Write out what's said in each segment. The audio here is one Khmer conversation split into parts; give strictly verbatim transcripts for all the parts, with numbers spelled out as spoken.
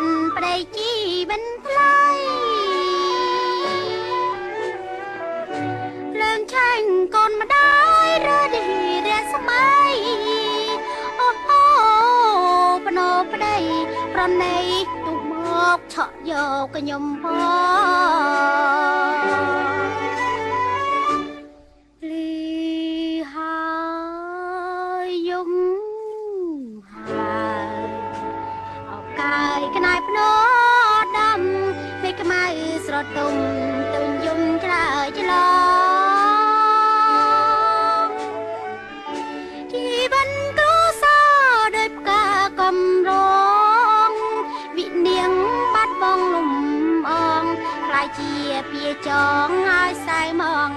ប្រៃជីមិនថ្លៃលើនឆាញ់កូនម្ដាយរឌីរស្មីអូអូបណោប្តីប្រណីទុកមកឆក់យកខ្ញុំផងលីហើយយំហើយអោកាយក្នាយភ្នោដំពេលខ្មៅស្រទុំទៅយំច្រើច្លងជីវិតគ្រួសារដោយផ្កាកំរងវិនាងបាត់បងលំអងខ្លាយជាពីចងឲ្យសែមង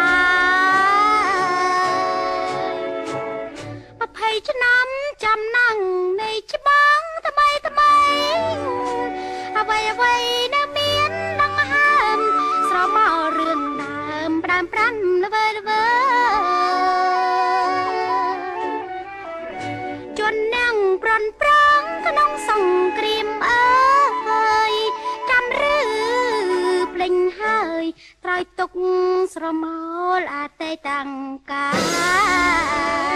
ហើយអភ័យឆ្នាំចាំណាំងនៃច្បាំងថ្មីថ្មីអ្វីអ្វីនៅមានដឹងហើមស្រមករឿងដើមប្រាំប្រាំល្វើល្វើជន់នាងប្រន់ប្រងក្នុងសង្គ្រាមអើយចាំឬភ្លេងហើយត្រើយទុកស្រមោលអតីតកាល